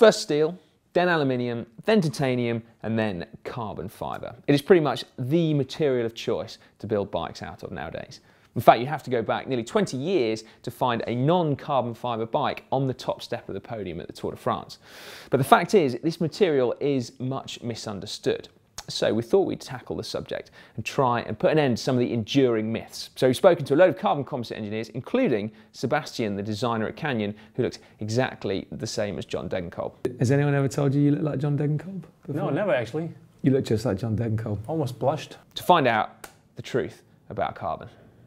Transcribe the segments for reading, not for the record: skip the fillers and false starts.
First steel, then aluminium, then titanium, and then carbon fibre. It is pretty much the material of choice to build bikes out of nowadays. In fact, you have to go back nearly 20 years to find a non-carbon fibre bike on the top step of the podium at the Tour de France. But the fact is, this material is much misunderstood. So we thought we'd tackle the subject and try and put an end to some of the enduring myths. So we've spoken to a load of carbon composite engineers, including Sebastian, the designer at Canyon, who looks exactly the same as John Degenkolb. Has anyone ever told you look like John Degenkolb before? No, never actually. You look just like John Degenkolb. Almost blushed. To find out the truth about carbon.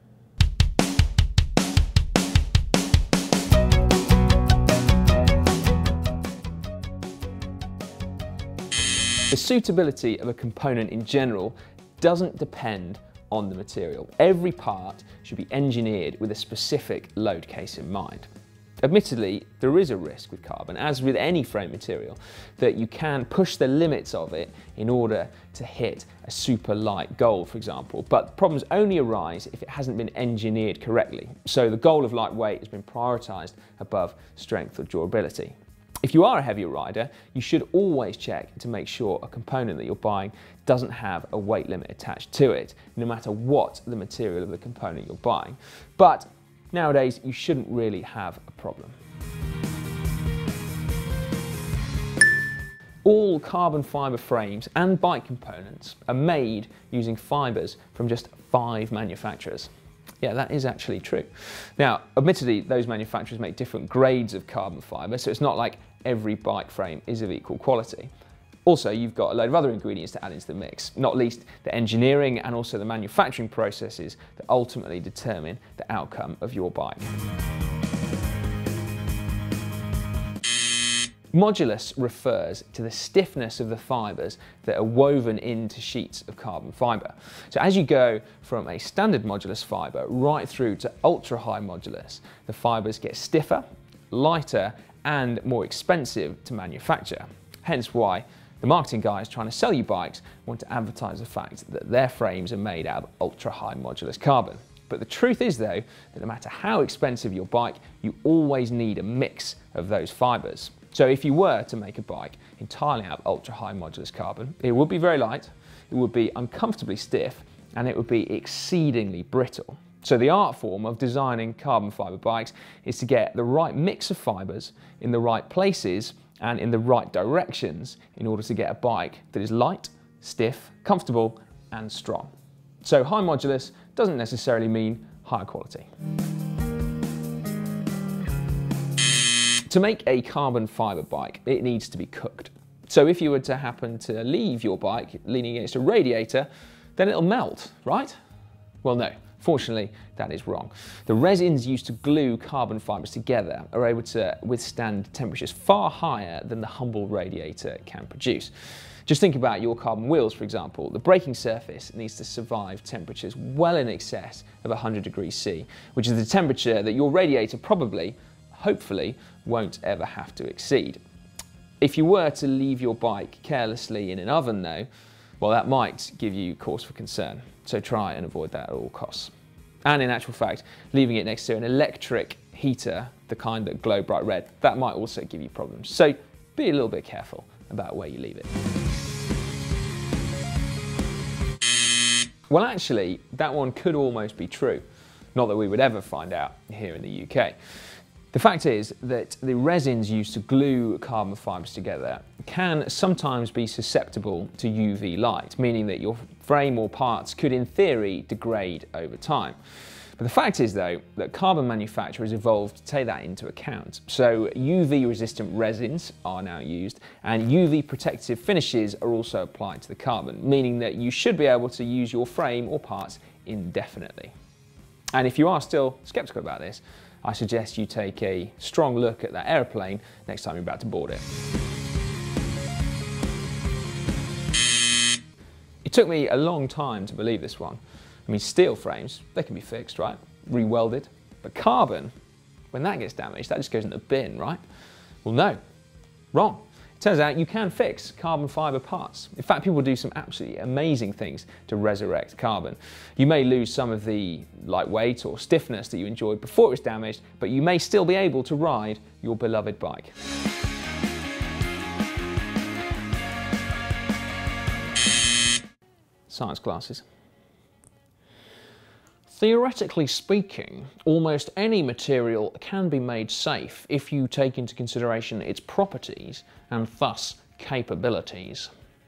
The suitability of a component in general doesn't depend on the material. Every part should be engineered with a specific load case in mind. Admittedly, there is a risk with carbon, as with any frame material, that you can push the limits of it in order to hit a super light goal, for example, but problems only arise if it hasn't been engineered correctly. So the goal of lightweight has been prioritised above strength or durability. If you are a heavier rider, you should always check to make sure a component that you're buying doesn't have a weight limit attached to it, no matter what the material of the component you're buying. But nowadays, you shouldn't really have a problem. All carbon fibre frames and bike components are made using fibres from just 5 manufacturers. Yeah, that is actually true. Now, admittedly, those manufacturers make different grades of carbon fibre, so it's not like every bike frame is of equal quality. Also, you've got a load of other ingredients to add into the mix, not least the engineering and also the manufacturing processes that ultimately determine the outcome of your bike. Modulus refers to the stiffness of the fibres that are woven into sheets of carbon fibre. So as you go from a standard modulus fibre right through to ultra-high modulus, the fibres get stiffer, lighter, and more expensive to manufacture. Hence why the marketing guys trying to sell you bikes want to advertise the fact that their frames are made out of ultra-high modulus carbon. But the truth is though, that no matter how expensive your bike, you always need a mix of those fibres. So if you were to make a bike entirely out of ultra-high modulus carbon, it would be very light, it would be uncomfortably stiff, and it would be exceedingly brittle. So the art form of designing carbon fibre bikes is to get the right mix of fibres in the right places and in the right directions in order to get a bike that is light, stiff, comfortable, and strong. So high modulus doesn't necessarily mean higher quality. To make a carbon fibre bike, it needs to be cooked. So if you were to happen to leave your bike leaning against a radiator, then it'll melt, right? Well, no. Fortunately, that is wrong. The resins used to glue carbon fibres together are able to withstand temperatures far higher than the humble radiator can produce. Just think about your carbon wheels, for example. The braking surface needs to survive temperatures well in excess of 100 degrees C, which is the temperature that your radiator probably, hopefully, won't ever have to exceed. If you were to leave your bike carelessly in an oven though, well, that might give you cause for concern. So try and avoid that at all costs. And in actual fact, leaving it next to an electric heater, the kind that glow bright red, that might also give you problems. So be a little bit careful about where you leave it. Well, actually, that one could almost be true. Not that we would ever find out here in the UK. The fact is that the resins used to glue carbon fibres together can sometimes be susceptible to UV light, meaning that your frame or parts could in theory degrade over time. But the fact is though, that carbon manufacturers evolved to take that into account. So UV resistant resins are now used and UV protective finishes are also applied to the carbon, meaning that you should be able to use your frame or parts indefinitely. And if you are still skeptical about this, I suggest you take a strong look at that aeroplane next time you're about to board it. It took me a long time to believe this one. I mean, steel frames, they can be fixed, right? Re-welded. But carbon, when that gets damaged, that just goes in the bin, right? Well, no, wrong. It turns out you can fix carbon fibre parts. In fact, people do some absolutely amazing things to resurrect carbon. You may lose some of the lightweight or stiffness that you enjoyed before it was damaged, but you may still be able to ride your beloved bike. science classes. Theoretically speaking, almost any material can be made safe if you take into consideration its properties and thus capabilities.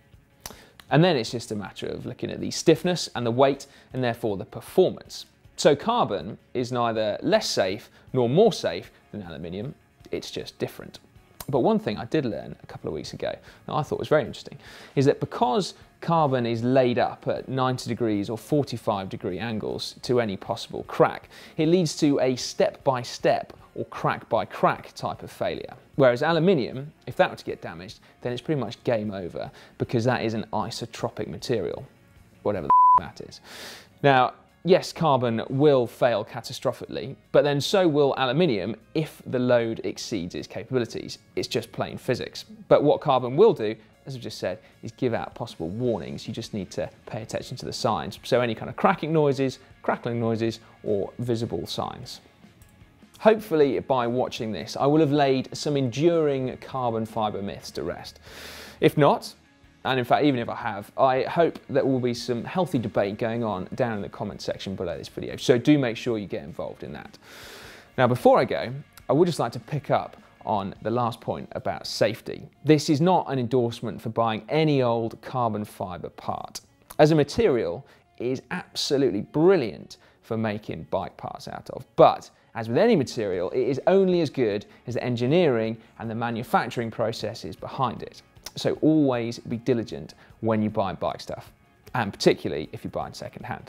And then it's just a matter of looking at the stiffness and the weight and therefore the performance. So carbon is neither less safe nor more safe than aluminium, it's just different. But one thing I did learn a couple of weeks ago that I thought was very interesting is that because carbon is laid up at 90 degrees or 45-degree angles to any possible crack, it leads to a step-by-step or crack-by-crack type of failure. Whereas aluminium, if that were to get damaged, then it's pretty much game over because that is an isotropic material, whatever the that is. Now, yes, carbon will fail catastrophically, but then so will aluminium if the load exceeds its capabilities. It's just plain physics. But what carbon will do, as I've just said, is give out possible warnings. You just need to pay attention to the signs. So any kind of cracking noises, crackling noises, or visible signs. Hopefully by watching this, I will have laid some enduring carbon fibre myths to rest. If not, and in fact even if I have, I hope there will be some healthy debate going on down in the comment section below this video, so do make sure you get involved in that. Now before I go, I would just like to pick up on the last point about safety. This is not an endorsement for buying any old carbon fibre part. As a material, it is absolutely brilliant for making bike parts out of, but as with any material, it is only as good as the engineering and the manufacturing processes behind it. So always be diligent when you buy bike stuff, and particularly if you're buying second hand.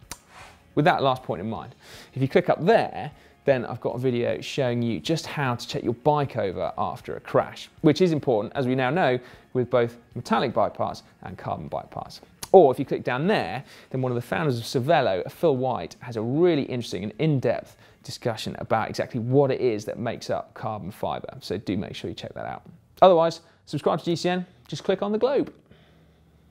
With that last point in mind, if you click up there, then I've got a video showing you just how to check your bike over after a crash, which is important, as we now know, with both metallic bike parts and carbon bike parts. Or if you click down there, then one of the founders of Cervelo, Phil White, has a really interesting and in-depth discussion about exactly what it is that makes up carbon fibre. So do make sure you check that out. Otherwise, subscribe to GCN, just click on the globe.